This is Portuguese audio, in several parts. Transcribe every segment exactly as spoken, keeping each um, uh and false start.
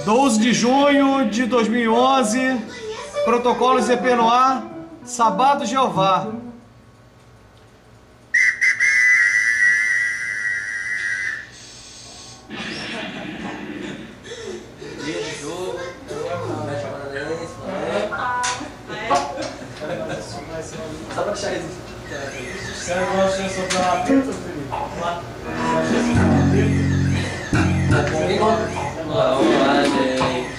doze de junho de dois mil e onze, protocolo Z P no ar, Sabá do Jeová. Dia de jogo, só pra deixar isso. Você gosta de soprar uma pinta, Felipe? Vamos lá, vamos lá, gente.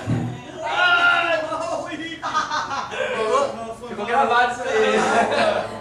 Ficou gravado isso aí.